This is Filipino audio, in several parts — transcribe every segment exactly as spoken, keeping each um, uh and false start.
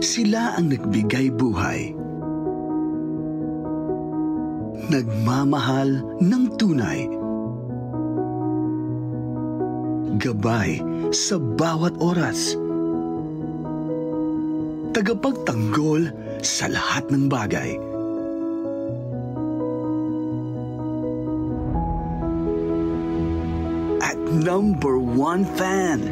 Sila ang nagbigay buhay. Nagmamahal ng tunay. Gabay sa bawat oras. Tagapagtanggol sa lahat ng bagay. At number one fan.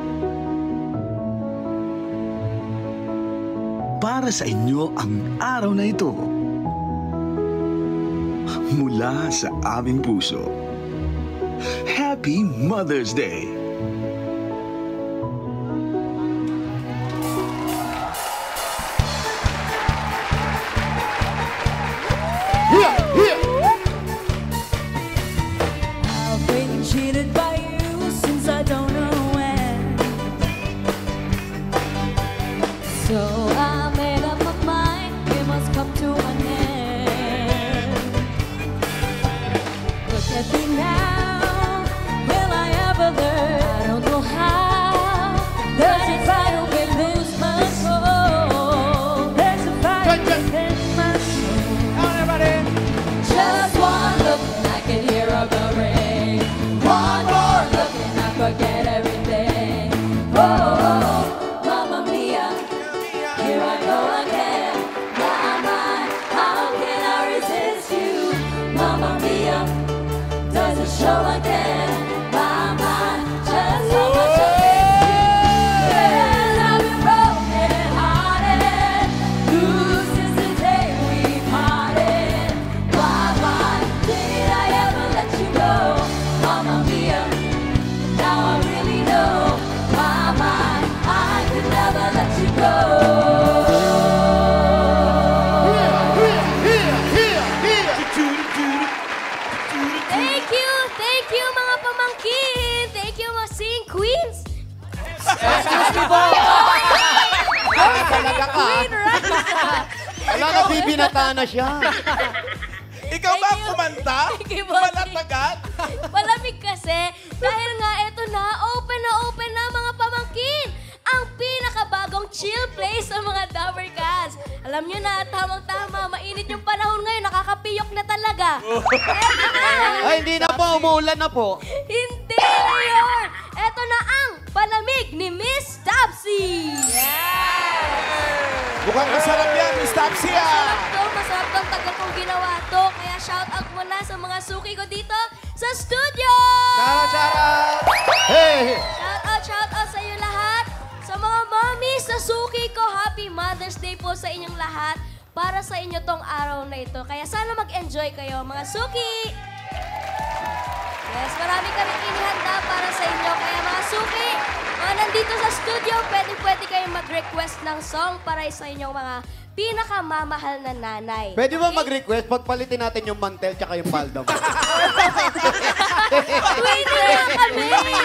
Para sa inyo ang araw na ito. Mula sa aming puso. Happy Mother's Day! I've been cheated by you since I don't know when. So I made up my mind, it must come to an end. Look at me now, will I ever learn? I don't know how. There's a fire within my soul. There's a fire within my soul. Just one look and I can hear a bell ring. One more look and I forget everything. Oh, oh, oh, Mamma Mia, here I go again. My, my, how can I resist you? Mamma Mia, does it show again? My, my, just how much I miss you. Yes, I've been broken hearted. Blue since the day we parted. Why, why did I ever let you go? Mamma Mia, now I really know. My, my, I could never let you go. Thank you, thank you mga pamangkin. Thank you mga sing queens. Ay, talaga ka. Queen Raza. Wala ka, bibinata na siya. Ikaw ba Thank you. kumanta? Thank you, Bossy. Malatagat? Malamig kasi. Dahil nga eto na, open na open na mga pamangkin. Ang pinakabagong chill place sa mga Dabber Cats. Alam nyo na, tamang-tama, mainit yung panahon ngayon, nakakapiyok na talaga. Eto na. Ay, hindi na po, umuulan na po. Hindi na yun. Eto na ang palamig ni Miss Topsy. Mukhang masarap yan, Miss Tapsia. Masarap to, masarap tong tagal kong ginawa to. Kaya shout out muna sa mga suki ko dito sa studio. Chara, chara. Hey! Shout out, shout out sa iyo lahat. Sa mga mommy, sa suki ko, happy Mother's Day po sa inyong lahat. Para sa inyo tong araw na ito. Kaya sana mag-enjoy kayo, mga suki. Yes, marami kami inihanda para sa inyo. Kaya mga suki, mga nandito sa studio, pwede-pwede kayong mag-request ng song para sa inyong mga pinakamamahal na nanay. Pwede ba mag-request? Pagpalitin natin yung mantel tsaka yung palda mo. Twinning na kami!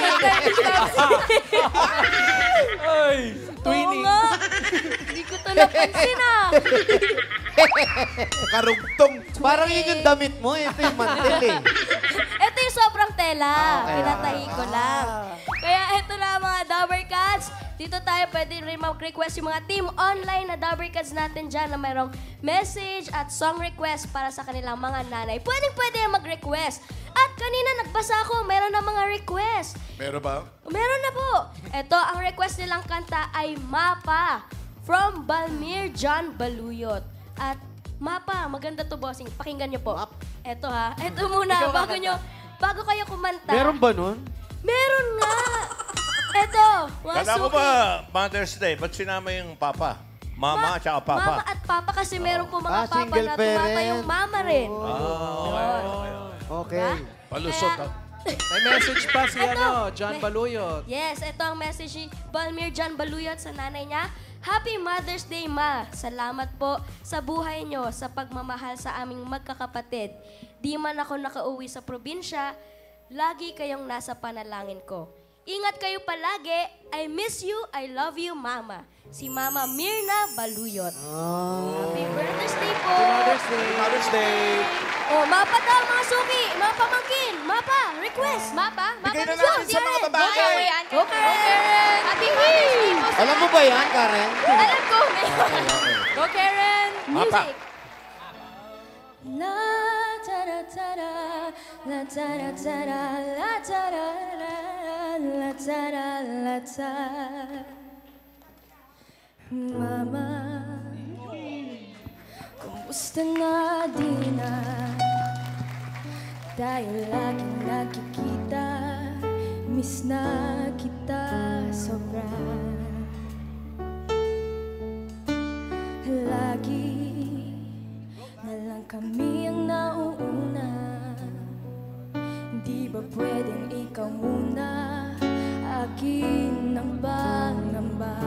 Ay, Oo nga. Hindi ko to napansin ah. karugtong. Parang yun yung damit mo. Ito yung mantel eh. Ito yung sobrang tela. Okay. Pinatahi ko lang. Kaya ito na mga Dabber Cats. Dito tayo pwede rin mag-request yung mga team online na Dabber Cats natin dyan na mayroong message at song request para sa kanilang mga nanay. Pwede pwede mag-request. At kanina nagbasa ako, meron na mga request. Meron ba? Meron na po. Ito, ang request nilang kanta ay Mapa from Balmir John Baluyot. At Mapa, maganda to bossing. Pakinggan niyo po. Ito ha. Ito muna, bago nyo, bago kayo kumanta. Meron ba nun? Meron nga. Ito, mga Kala ko suki. ba Mother's Day, ba't sinama yung papa? Mama at saka papa? Mama at papa kasi meron po mga Ah, papa single na tumata parent. yung mama rin. Ah, okay, okay, okay. Okay. Palusot, Kaya- ah. May message pa si Eto, ano, John may- Baluyot. Yes, ito ang message ni Balmir John Baluyot sa nanay niya. Happy Mother's Day, Ma. Salamat po sa buhay nyo, sa pagmamahal sa aming magkakapatid. Di man ako nakauwi sa probinsya, lagi kayong nasa panalangin ko. Ingat kayo palagi. I miss you. I love you, Mama. Si Mama Mirna Baluyot. Happy Mother's Day po. Mother's Day. Mother's Day. Oh, mapa daw, mga suki. Mga pamangkin. Mapa, request. Mapa? Mapa Bigay na gusto. natin sa mga babae. Go, Karen. Go, Karen. Happy Mother's Day po sa Alam mo ba yan, Karen? Alam ko. Go, Karen. Mapa. Music. La ta ra ta ra, la ta ra ta ra, la ta ra ra, la ta ra la ta. Mama, kumusta na di na? Dahil laging nakikita, miss na kita sobra. Lagi na lang kami ang nauuna. Di ba pwedeng ikaw muna akin ang pangamba?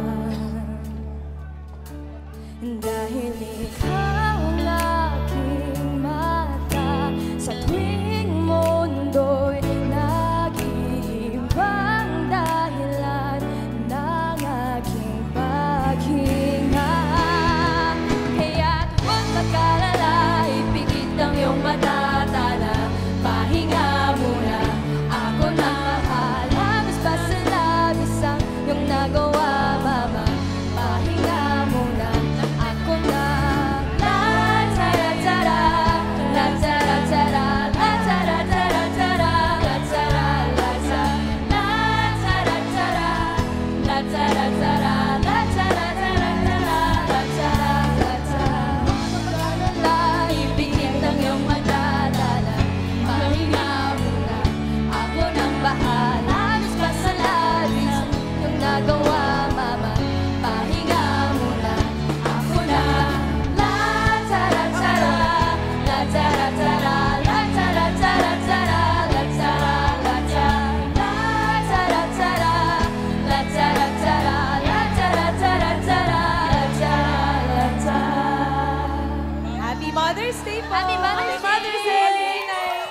Dahil ikaw ang aking mata sa tuwing mundo'y nag-iibang dahilan ng aking paghinga. Kaya't huwag mag-alala, ipikit ang iyong mata, tala, pahinga muna. Ako na bahala, mas basta labis ang iyong nagawa, mama. Pahinga muna, ako na. La tara tara, la tara tara, la tara tara tara, la tara la tara, la tara tara, la tara tara, la tara tara tara, la tara la tara. Mag-alala, ipikit ang iyong mata, tala, pahinga muna. Ako nang bahala, mas basta labis ang iyong nagawa, mama. Pahinga muna, ako na. La tara tara, la tara tara, la tara tara tara, la tara la tara, la tara tara, la tara tara, la tara tara tara, la tara la tara. Happy Mother's Day po! Happy Mother's Day!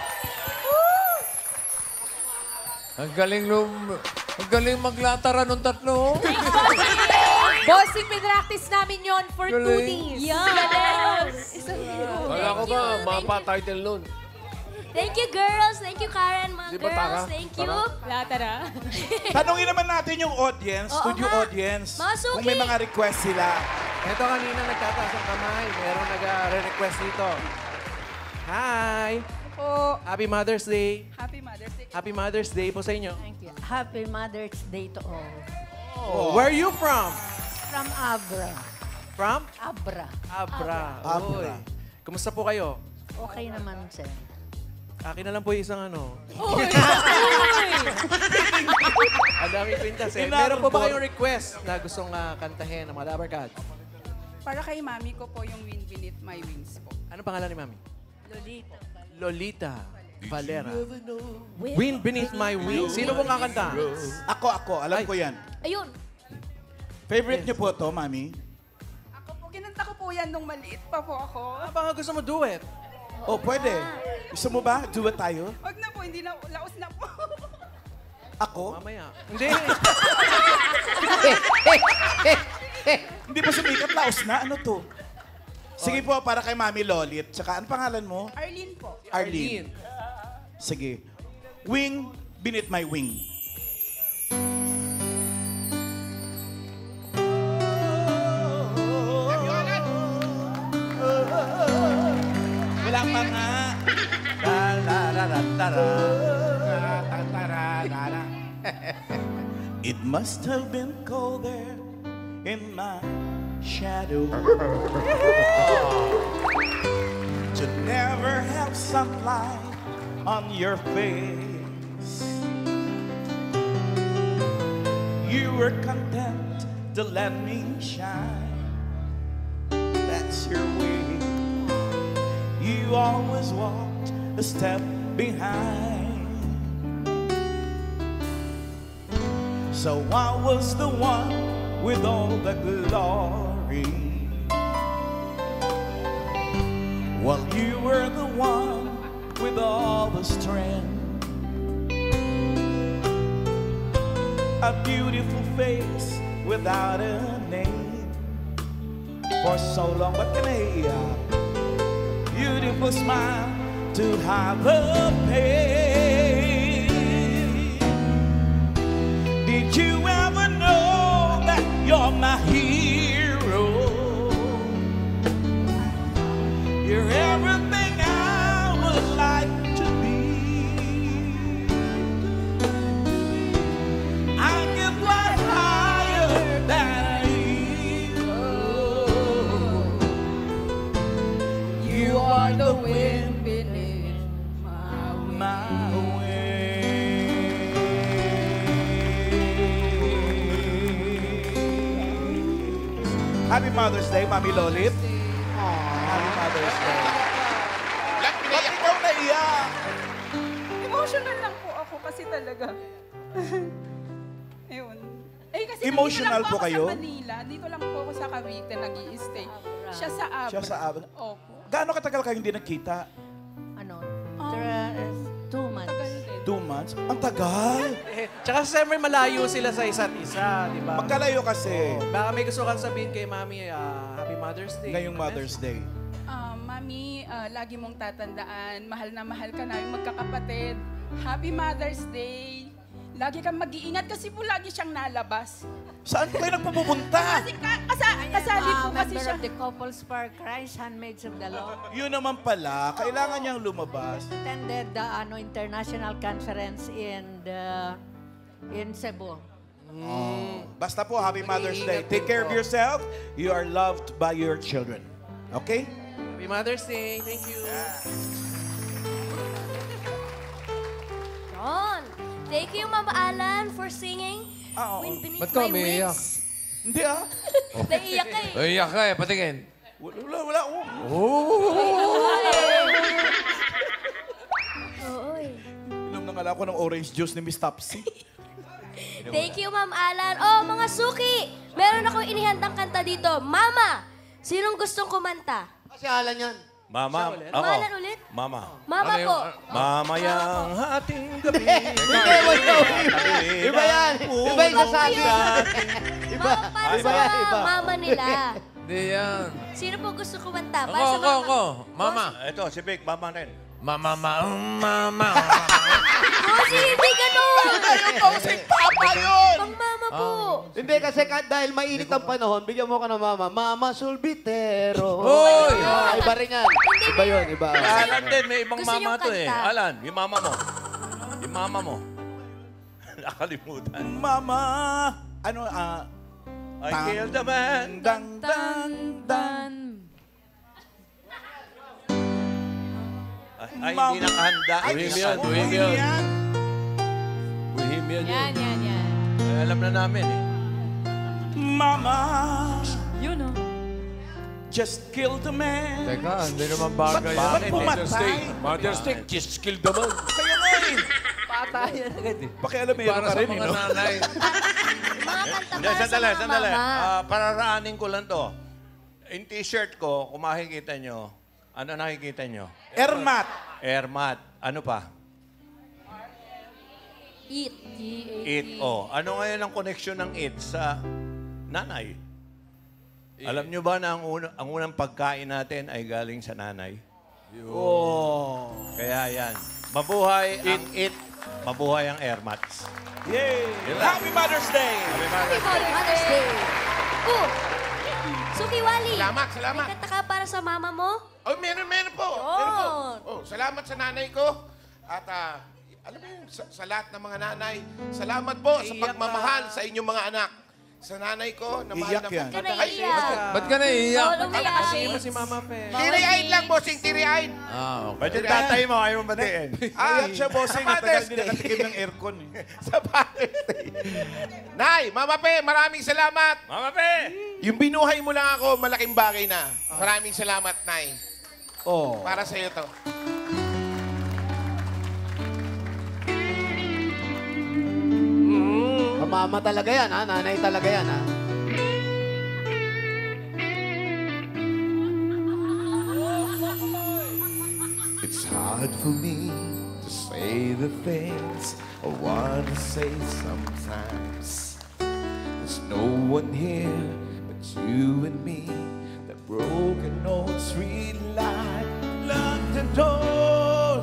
Ang galing nung... Ang galing maglatara nung tatlo. Bossing, pinractice namin yon for two Galing. days. Yes! Wala ko ba, mapa title nun. Thank you, girls. Thank you, Karen. Mga Di ba, Tara? girls, thank you. Latara. Tanungin naman natin yung audience, Oo studio nga. audience. Mga suki. Kung may mga request sila. Ito kanina nagtataas ang kamay. Meron nag-request dito. Hi! Po. Happy Mother's Day. Happy Mother's Day. Happy Mother's Day po sa inyo. Thank you. Happy Mother's Day to all. Oh, where are you from? From Abra. From? Abra. Abra. Abra. Uy. Kumusta po kayo? Okay naman, sir. Akin na lang po yung isang ano. Ang daming pintas eh. Inarbor. Meron po ba kayong request na gustong ah, kantahin ng mga Dabber Cats? Para kay mami ko po yung Wind Beneath My Wings po. Ano pangalan ni Mami? Lolita. Lolita Valera. Wind Beneath My Wings. Sino pong kakanta? Ako, ako. Alam ko yan. Ayun. Favorite niyo po to, mami? Ako po, kinanta ko po yan nung maliit pa po ako. Ah, baka gusto mo duet? Oh, pwede. Gusto mo ba? Duet tayo? Wag na po, hindi na, laos na po. Ako? Mamaya. Hindi. Hindi pa sumikat, laos na. Ano to? Sige po, para kay Mami Lolit. Tsaka, ano pangalan mo? Arlene po. Arlene. Sige. Wing, beneath my wing. Wala pa nga. It must have been cold there in my shadow to never have sunlight on your face. You were content to let me shine. That's your way. You always walked a step behind. So I was the one with all the glory, while you were the one with all the strength. A beautiful face without a name for so long, but can I? Beautiful smile to have a pain. Did you ever know that you're my hero? You're everything I would like to be. I can fly higher than eagle. You are the wind Beneath my wings. my wings. Happy Mother's Day, Mami Lolit. Happy Mother's Day. Ba't ikaw naiyak? Emotional lang po ako kasi talaga. Ayun. Eh, kasi Emotional nandito lang po ako kayo? sa Manila. Dito lang po ako sa Cavite nag-i-stay. Siya sa Abra. Siya sa Abra. Opo. Gaano katagal kayo hindi nagkita? Ano? Um, There are two months. Tagal din. Two months? Ang tagal. Eh, tsaka siyempre malayo sila sa isa't isa, di ba? Magkalayo kasi Baka may gusto kang sabihin kay Mami, ah, Happy Mother's Day. ngayong Mother's Day. Ah, Mami, ah, lagi mong tatandaan, mahal na mahal ka namin magkakapatid. Happy Mother's Day. Lagi kang mag-iingat kasi po lagi siyang nalabas. Saan po kayo nagpupunta? Kasi ka, kasa, kasali po Ah, kasi member siya. of the Couples for Christ, Handmaids of the Lord. Yun naman pala, kailangan niyang lumabas. Attended the ano, international conference in the in Cebu. Basta po, Happy Mother's Day. Take care of yourself. You are loved by your children. Okay? Happy Mother's Day. Thank you. Yon. Thank you, Ma'am Alan, for singing. Ah, oo. Wind Beneath Ba't ka My umiiyak? Wings. Hindi ah. Naiiyak ka eh. Ay, iyak ka eh. Patingin. Wala, wala. wala. Oh. Oo eh. Inom na nga ako ng orange juice ni Miss Topsy. Thank you, Ma'am Alan. Oh, mga suki! Meron akong inihandang kanta dito. Mama! Sinong gustong kumanta? Kasi Alan yan. Mama, ulit? ako. Alan ulit? Mama. Mama Ano yung- po. Mamayang hating gabi. Iba yan. Iba yung sasabi. Iba. Mama para Iba sa yan, iba. mama nila. Hindi yan. Sino po gusto kumanta? Ako, Para sa ako, mama. ako. Mama. Ito, si Vic, mama rin. Mama, mama, mama. Bossy, hindi ganun! Kausing papa yun! Pang mama po. Hindi kasi ka, dahil mainit ang panahon, bigyan mo ka ng mama. Mama Sulbitero. Hoy! Ah, iba rin yan. Iba yun, iba. Alan din, may ibang Gusto mama niyong to eh. kanta? Alan, yung mama mo. Yung mama mo. Nakalimutan. Mama, ano, ah, I killed the man. dang, dang, dang. Ay, ay, hindi nakahanda. Ay, Hindi Bohemian, nakahanda. Bohemian. Bohemian yun. Yan, yan, yan. Ay, alam na namin eh. Mama, Yun oh. just killed a man. Teka, hindi naman bagay yan. Ba't pumatay? Mother's Day, just kill the man. Kaya nga eh. Patayan agad eh. Pakialamero Para ka sa rin, mga eh, no? nanay. Mga kanta Hindi, para sa sandali, mga sandali. mama. Ah, pararaanin ko lang to. Yung t-shirt ko, kung makikita nyo, ano nakikita nyo? Ermat. Airmat. Ano pa? Eat. It. Oh. Ano ngayon ang connection ng it sa nanay? Alam nyo ba na ang, una, ang unang pagkain natin ay galing sa nanay? Oh. Kaya yan. Mabuhay ang it, mabuhay ang airmats. Yay! Yun lang. Happy Mother's Day! Happy Happy Mother's Day. Mother's Day. Oh, Suki Wali. Salamat, salamat. May kanta ka para sa mama mo? Oh, meron, meron po. Yun. Meron po. Oh, salamat sa nanay ko. At ah, alam mo yun, sa, sa lahat ng mga nanay, salamat po sa Iyak pagmamahal ka. sa inyong mga anak. Sa nanay ko, na mahal Iyak na yan. Ba't ka naiiyak? Ba't ka naiiyak? Bawal umiyak. Kasi mo si Mama Fe. Tiri-ayin lang, bossing, tiri-ayin. Ah, okay. Ba't yung tatay mo ayaw mo batiin? Ah, siya, bossing. Sa Matagal Mother's hindi Day. nakatikim ng aircon. Eh. Sa Father's Day. Nay, Mama Pe, maraming salamat. Mama Pe! Yung binuhay mo lang ako, malaking bagay na. Maraming salamat, Nay. Oh. Para sa iyo to. Mama talaga yan, ha? Nanay talaga yan, ha? It's hard for me to say the things I want to say sometimes. There's no one here but you and me. The broken notes read like lock the door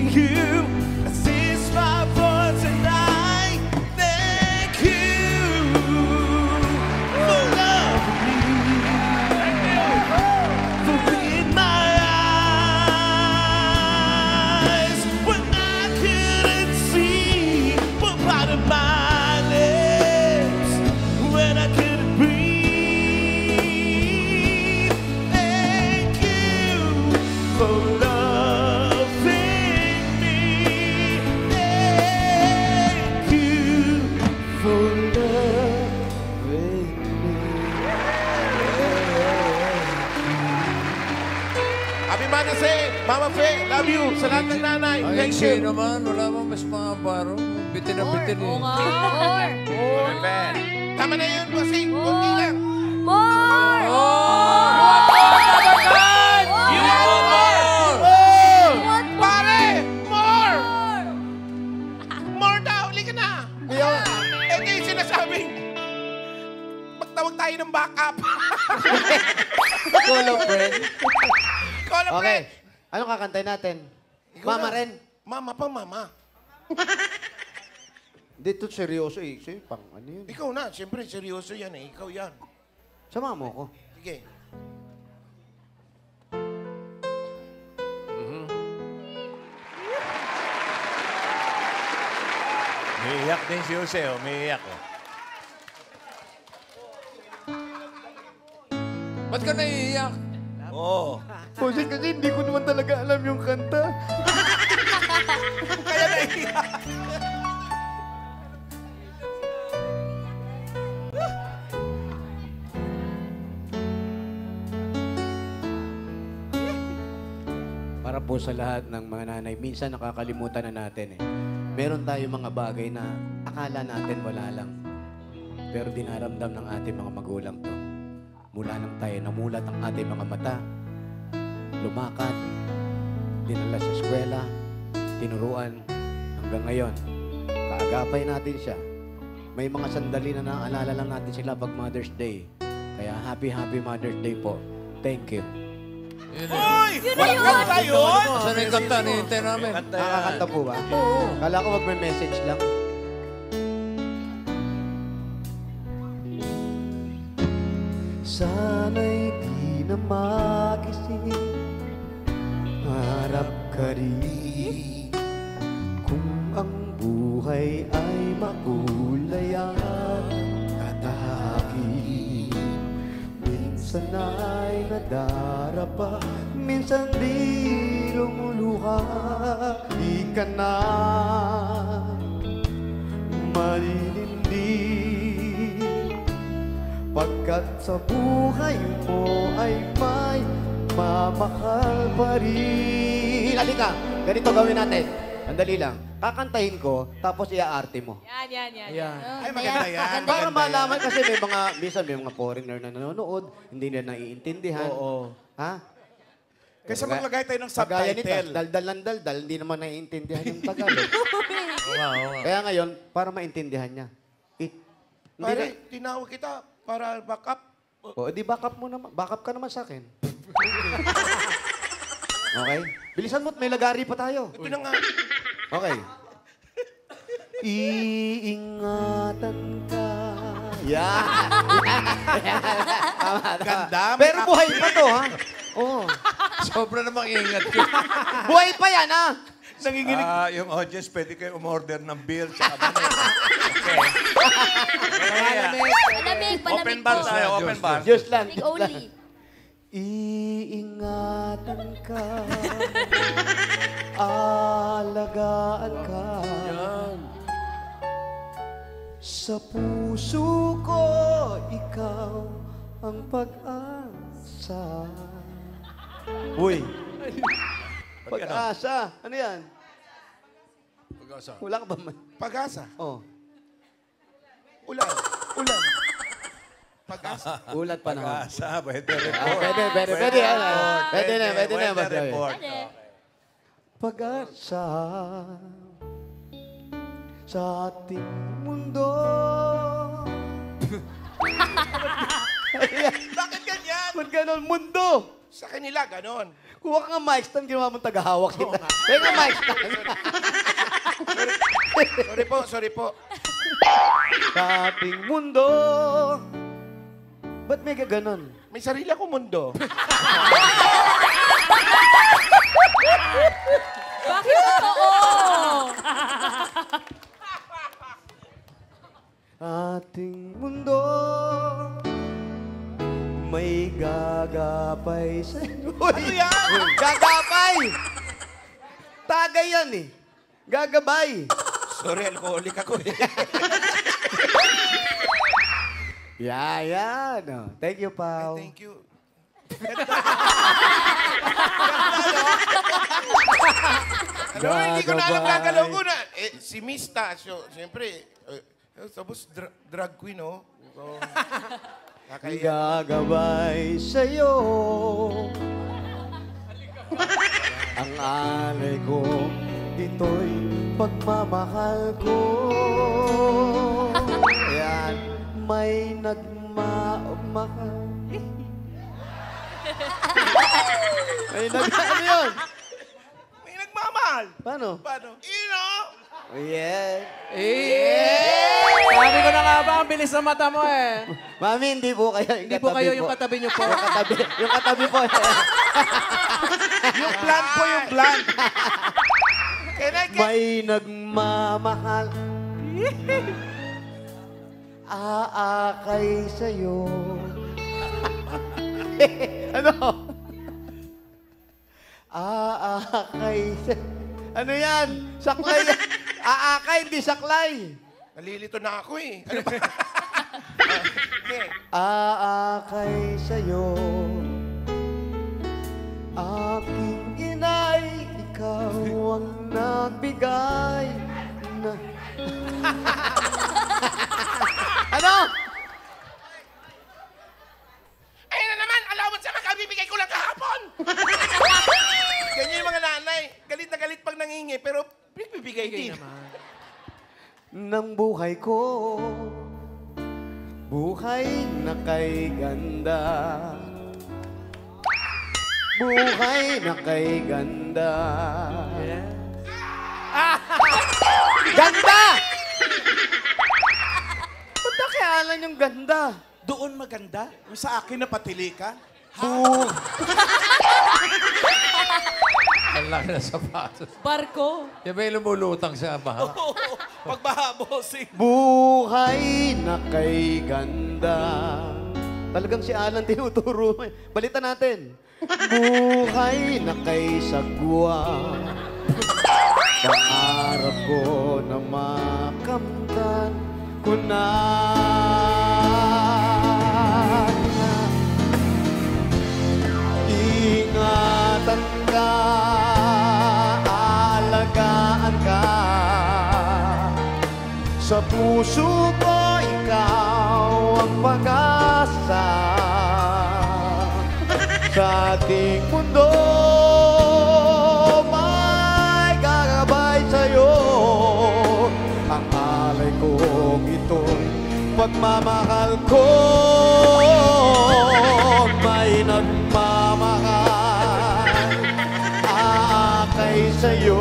thank you. This is my voice and I thank you for loving me, for being my eyes when I couldn't see, for part of my lips when I couldn't breathe. Thank you for loving me. Thank you for loving me. Happy Mother's Day, Mama Fe, love you sa lahat ng nanay. Ay, Thank kasi you. naman, wala bang mas mga baro? Bitin na bitin eh. More! More fan. Tama na yun, bossing. Kunti lang. More! You want more! Oh! want more? Pare! More! More daw, halika na. Eh, di yung sinasabing, magtawag tayo ng backup. Call of friend. Call a Okay. friend. Ano kakantay natin? Ikaw Mama na. rin. Mama pa, mama. Dito seryoso eh. Sige, pang ano yun? Ikaw na, siyempre, seryoso yan eh. Ikaw yan. Sama mo ko. Sige. Umiiyak din si Jose, oh. Umiiyak, oh. Ba't ka naiiyak? Oo. Kasi kasi hindi ko naman talaga alam yung kanta. Kaya naiiyak. Para po sa lahat ng mga nanay, minsan nakakalimutan na natin eh. Meron tayo mga bagay na akala natin wala lang. Pero dinaramdam ng ating mga magulang to. Mula nang tayo namulat ang ating mga mata, lumakad, dinala sa eskwela, tinuruan, hanggang ngayon. Kaagapay natin siya. May mga sandali na naaalala lang natin sila pag Mother's Day. Kaya happy, happy Mother's Day po. Thank you. Uy! Yun na yun! Kanta yun! Saan yung kanta? Nihintay namin. Kanta yan. Nakakanta po ba? Oo. Kala ko mag-message lang. Sana'y di na magising, harap ka rin. Kung ang buhay ay makulay at katahaki, minsan ay nadarapa, minsan di lumuluha. Di ka na marinindig, pagkat sa buhay mo ay may mamahal pa rin. Halika, ganito gawin natin. Sandali lang. Kakantahin ko, tapos iaarte mo. Yan, yan, yan. Ayan. Ay, maganda yan. Para Maganda malaman yan. kasi may mga, minsan may mga foreigner na nanonood, hindi nila naiintindihan. Oo. Ha? Kasi maglagay tayo ng Kagaya nito, subtitle. daldal ng daldal, hindi naman naiintindihan yung Tagalog. Oo nga, oo nga. Kaya ngayon, para maintindihan niya. It, hindi Pare, na, tinawag kita para backup. o, di backup mo naman. Backup ka naman sa akin. Okay? Bilisan mo, may lagari pa tayo. Ito na nga. Okay. Iingatan ka. Yan. Tama, tama. Ganda, may Pero buhay pa to, ha? Oo. Sobra namang ingat ko. Buhay pa yan, ha? Nanginginig. Ah, yung audience, pwede kayo umorder ng beer tsaka banana. Okay. Palamig, palamig Open bar po. tayo, open bar. Diyos lang. Palamig only. Iingatan ka. Alagaan ka. Sa puso ko, ikaw ang pag-asa. Uy. Pag-asa. Ano yan? Pag-asa. Wala ka ba man? Pag-asa. Oh. Ulan. Ulan. Pag-asa. Ulat pa naman. Pag-asa, weather Ah, report. pwede, pwede, pwede. Yan, ah. Pwede na, pwede na. Weather Pwede. report. Pwede. Pag-asa sa ating mundo. Bakit ganyan? Ba't ganon mundo? Sa kanila, ganon. Kuha ka nga mic stand, ginawa mong tagahawak kita. Kaya nga mic stand. Sorry po, sorry po. Sa ating mundo. Ba't may gaganon? May sarili akong mundo. Bakit totoo? Ating mundo may gagapay sa... Ano yan? Gagapay! Tagay yan eh. Gagabay. Sorry, alcoholic ako eh. Yeah, yan. Oh. Thank you, Pao. Thank you. Ano, hindi ko na alam gagalaw ko na. Eh, si Mista, so, siyempre, eh, tapos dra- drag queen, no? So, kakaya. Gagabay sa'yo ang alay ko, ito'y pagmamahal ko. Yan, may nagmamahal. May nag... Ano yun? May nagmamahal. Paano? Paano? Ino! Oh, yeah. Eh! Sabi ko na nga ba, ang bilis ng mata mo eh. Mami, hindi po kayo yung Hindi po kayo yung katabi niyo po. Yung katabi, yung katabi po. Yung plan po, yung plan. Can I get... May nagmamahal. Aakay sa'yo. Ano? Aakay sa'yo. Ano yan? Saklay yan. Aakay, hindi saklay. Nalilito na ako eh. Ano ba? Okay. Aakay sa'yo. Aking inay, ikaw ang nagbigay na... Ano? Ayun na naman, allowance sa makabibigay ko lang kahapon. Ganyan yung mga nanay. Galit na galit pag nangingi, pero bibigay din. Ng buhay ko, buhay na kay ganda. Buhay na kay ganda. Ganda! Ba't nakialan yung ganda? Doon maganda? Yung sa akin na patili ka? Bu Ang laki na sapatos. Barko. Yung may lumulutang sa baha. Pagbaha, bossing. Buhay na kay ganda. Talagang si Alan tinuturo. Balitan natin. Buhay na kay sagwa. Pangarap ko na makamtan ko na. Ingatan ka, alagaan ka. Sa puso ko, ikaw ang pag-asa. Sa ating mundo, may gagabay sa'yo. Ang alay kong itong pagmamahal ko. May nagmamahal, aakay sa'yo.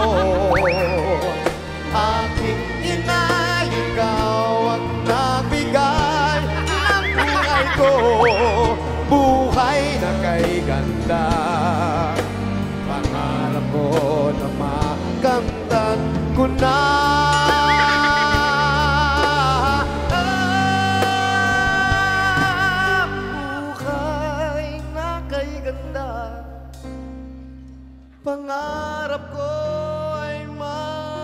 Aking inay, ikaw ang nagbigay ng buhay ko. Buhay na kay ganda. Pangarap ko na makamtan ko na. Ah, buhay na kay ganda. Pangarap ko ay ma...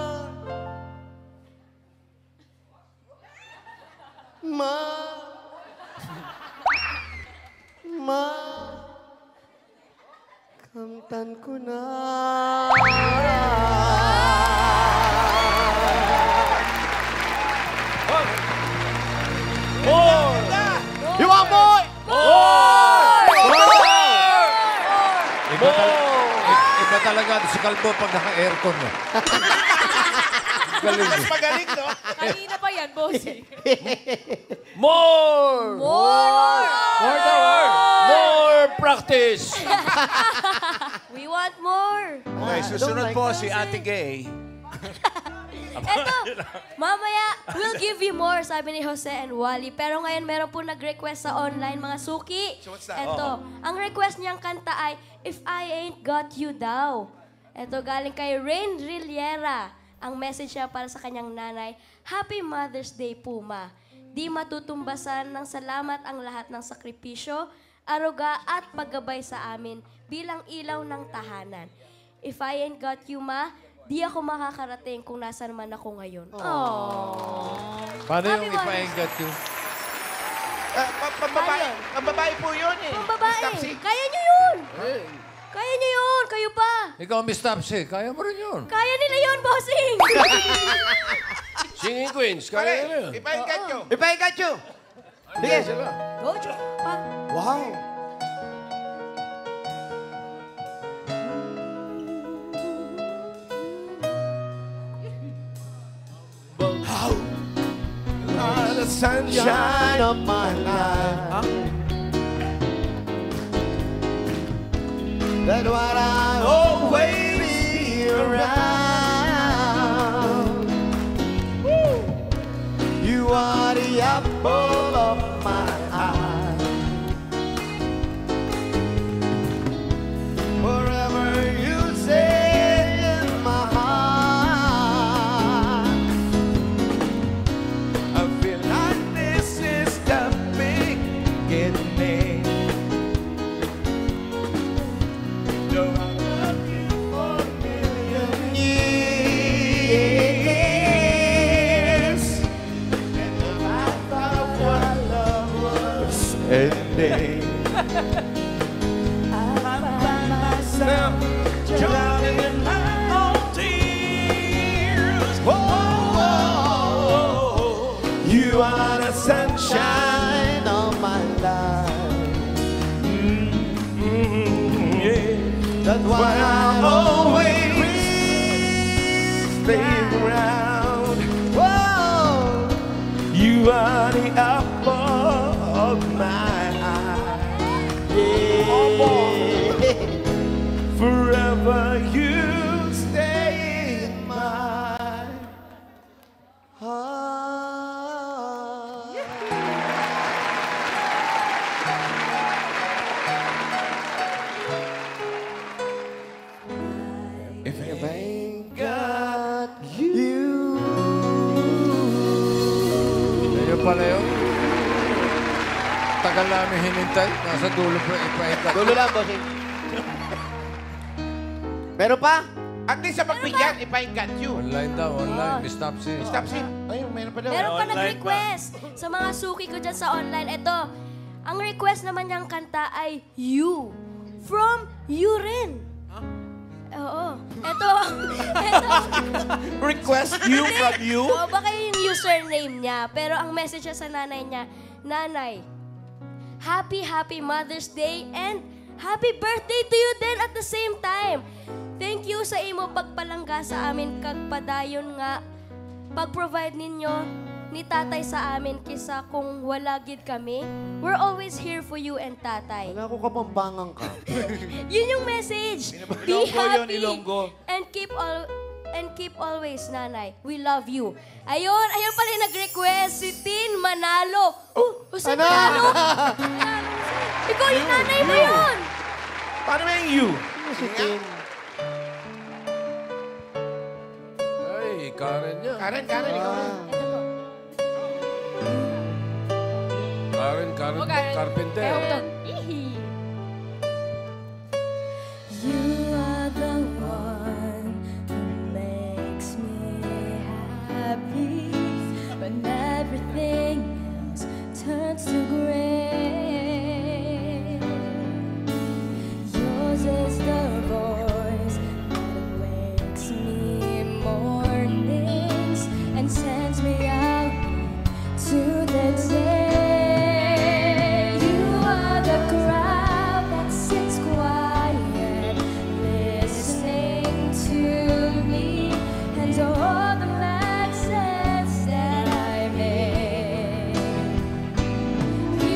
Ma... Ma... Kamtan ko na. More! You want more? Iba, tal- i- iba talaga si Kalbo pag naka-aircon mo. Galing. Mas magaling, no? Kanina pa yan, bossing. More! More! More the word! More practice! We want more. Okay, susunod po si Ate Gay. Eto, mamaya, we'll give you more, sabi ni Jose and Wally. Pero ngayon, meron po nag-request sa online, mga suki. So what's that? Eto, ang request niyang kanta ay, If I Ain't Got You daw. Eto, galing kay Rain Riliera. Ang message niya para sa kanyang nanay, Happy Mother's Day, Puma. Di matutumbasan ng salamat ang lahat ng sakripisyo, aruga at paggabay sa amin bilang ilaw ng tahanan. If I ain't got you, ma, di ako makakarating kung nasan man ako ngayon. Aww. Paano Happy yung if I Mother's ain't got you? Ah, pa- Pambabae. Pambabae po yun eh. Pambabae. Tapsi. Kaya niyo yun. Eh, Kaya niyo yun. Kayo pa. ikaw, Miss Topsy, kaya mo rin yun. Kaya nila yun, bossing. Singing Queens, Pare, kaya nila yun. if I got you. If I got you! Sige. Go, Chu. Pa. Wow! How are the sunshine of my life? That's what I always be around. Woo. You are the apple of my eye. Forever you stay in my heart. I feel like this is the beginning. No, I love you for a million years. And if I thought what I love was ending, I find myself drowning in my own tears. Whoa, you are the sunshine of my life. Mm-hmm, yeah. That's why I always stay around. Whoa, you are the apple of my eye. Yeah. Forever you stay in my heart. If I ain't got you. Ayun pala yun. Tagal namin hinintay. Nasa dulo pa ipa-ikat. Dulo lang, bossing. Meron pa? At least sa pagbigyan, if I got you. Online daw, online. Miss Topsy. Stop si. Ayun, meron pa daw. Meron pa Online nag-request sa mga suki ko dyan sa online. Ito, ang request naman niyang kanta ay You. From You rin. Oo. Ito, ito. Request you from you? Oo, baka yung username niya. Pero ang message niya sa nanay niya, Nanay, Happy, Happy Mother's Day and Happy birthday to you din at the same time. Thank you sa imo pagpalangga sa amin kag padayon nga pag-provide ninyo ni tatay sa amin kisa kung wala gid kami. We're always here for you and tatay. Wala ko kapambangang ka. Yun yung message. Be Ilonggo yun, happy Ilonggo. and keep all and keep always, nanay. We love you. Ayun, ayun pala yung nag-request si Tin Manalo. Oh, oh si Manalo. Ikaw yung nanay mo yun. Paano ba yung you? Si Tin. Ay, Karen niya. Karen, Karen, ikaw rin. Ito po. Karen, Karen, Oh, Karen. Carpenter. Kaya ito. Ihi. You are the one who makes me happy when everything else turns to gray. Yours is the voice that wakes me mornings and sends me out to the day. You are the crowd that sits quiet, listening to me and all the mad sense that I make.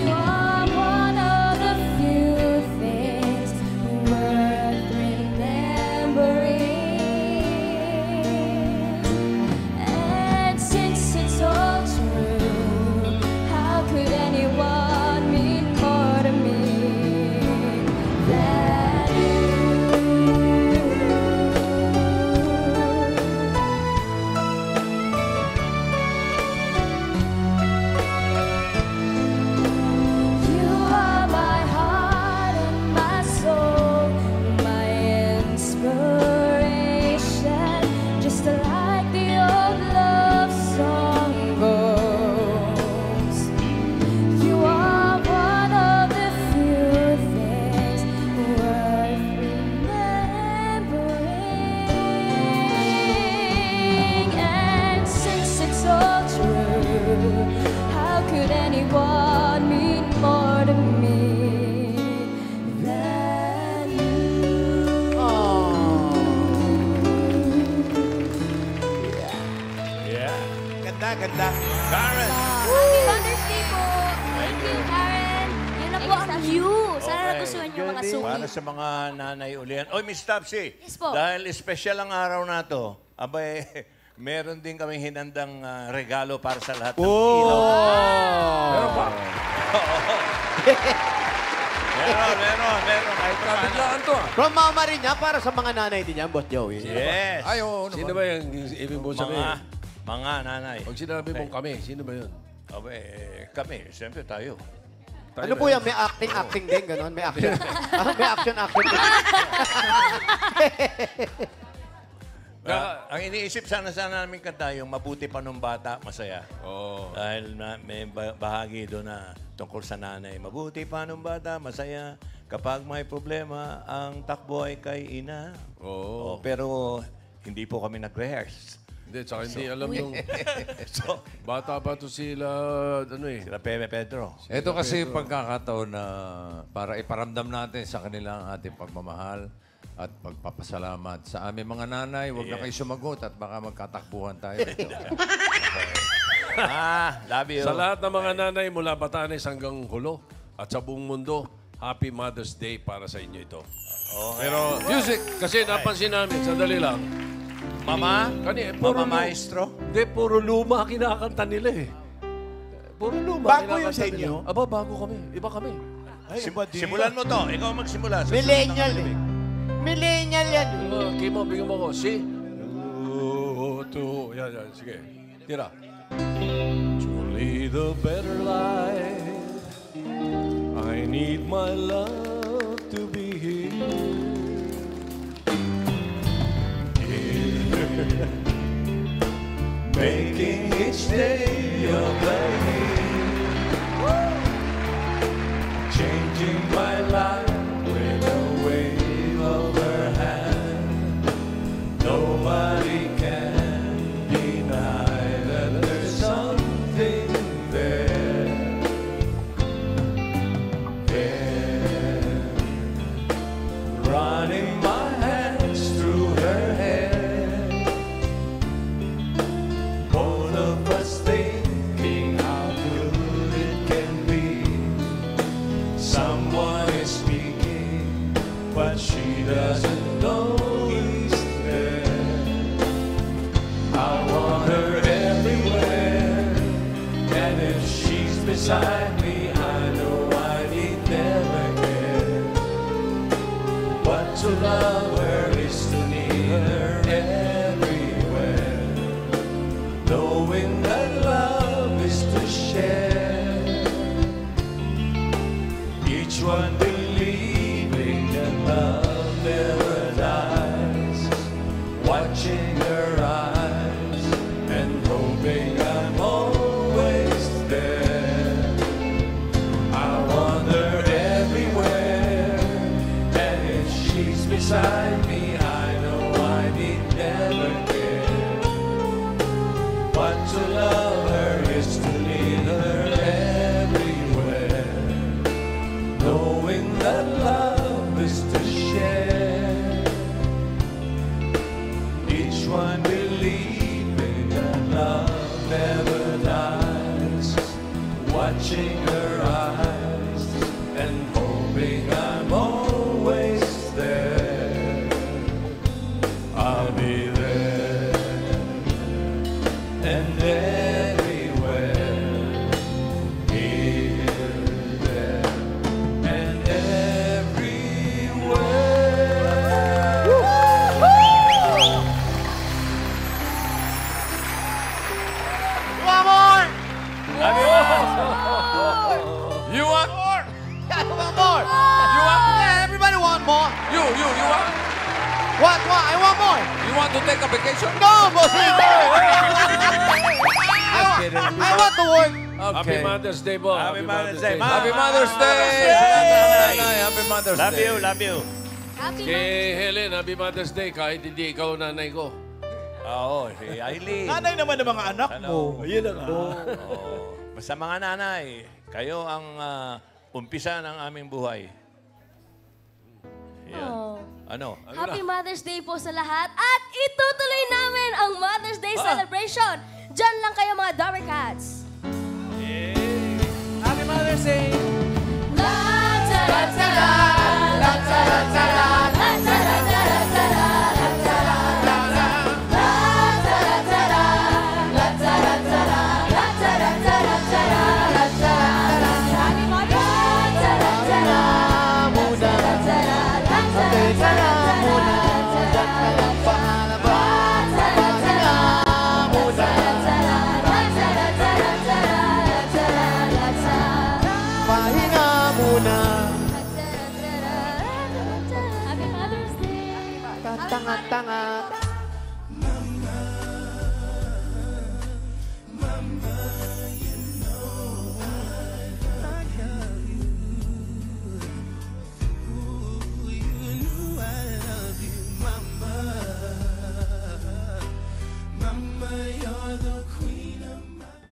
ganda, ganda. Karen! Happy Mother's Day po. Thank you, Karen. Yun na po ang you. Sana Okay. nagustuhan niyo mga suki. Para sa mga nanay ulian. Oy, Miss Topsy. Yes po. Dahil special ang araw na to, abay, meron din kaming hinandang ah, regalo para sa lahat ng ilaw. Meron pa? Meron, meron, meron. Kahit pa paano. Kabiglaan to ah. From Mama rin niya, para sa mga nanay din yan, Boss Joey. Yes. Ay, oo Sino naman. ba yung ibig mo Mga, sabihin? mga nanay. Pag sinabi mong kami, sino ba yun? Abay, kami, siyempre tayo. Ano po yan? May acting-acting din, gano'n? May action. Ah, may action-action din. Ah, ang iniisip sana sana namin kanta yung mabuti pa nung bata, masaya. Oo. Dahil na, may ba- bahagi doon na tungkol sa nanay. Mabuti pa nung bata, masaya. Kapag may problema, ang takbo ay kay ina. Oo. Oh, pero hindi po kami nag-rehearse. Hindi, tsaka hindi alam yung... So, Bata pa to sila, ano eh. sila Pepe Pedro. Ito kasi pagkakataon na para iparamdam natin sa kanila ang ating pagmamahal at pagpapasalamat. Sa aming mga nanay, huwag na kayo sumagot at baka magkatakbuhan tayo dito. Ah, love you. Sa lahat ng mga nanay mula Batanes hanggang Hulo at sa buong mundo, Happy Mother's Day para sa inyo ito. Okay. Pero music, kasi napansin namin, sandali lang. Mama? Kani, eh, puro Mama lu- Maestro? Hindi, puro luma kinakanta nila eh. Puro luma Bago kinakanta yun sa inyo? nila. Aba, bago kami. Iba kami. Ay, Sim- iba din. simulan mo to. Ikaw ang magsimula. Sa Millennial susunod na eh. Millennial yan. Uh, Kimo, bigyan mo ko. Si? Two, two. Yan, yan. Sige. Tira. To lead a better life, I need my love to be here. Here. Making each day a blessing. Changing my life with a wave of her hand. Nobody can deny that there's something there. There. Running my hands through her hair. Both of us thinking how good it can be. Someone is speaking, but she doesn't know he's there. I want her everywhere, and if she's beside me, I know I need never care. But to love her is to need her everywhere, knowing that love is to share. Each one believing that love never dies, watching her eyes and hoping I'm always there. I want her everywhere, and if she's beside me, I know I need never care. But to love her is to need her everywhere, knowing that love is to share. Each one believing that love never dies, watching her eyes and hoping I'm always there. I'll be there and everywhere, here, there, and everywhere. One more! You want? Yeah, one more! You want? Yeah, everybody want more. You, you, you want? What, what? I want more. You want to take a vacation? No, bossing! I, I want to work. Happy Mother's Day po. Happy Mother's Day, Ma. Happy Mother's Day! Nanay, Happy Mother's Love Day! you, love you. Happy Mother's Kay Helen, Happy Mother's Day kahit hindi ikaw nanay ko. Oo, si Aileen. Nanay naman ng mga anak Hello. mo. Ayun lang ah. Oo. Basta mga nanay, kayo ang ah, umpisa ng aming buhay. Yan. Oh. Ano? Happy Mother's Day po sa lahat. At itutuloy namin ang Mother's Day celebration. Diyan lang kayo mga Dory Cats. Happy Mother's Day! Happy Mother's Day. Tanga-tanga. Mama,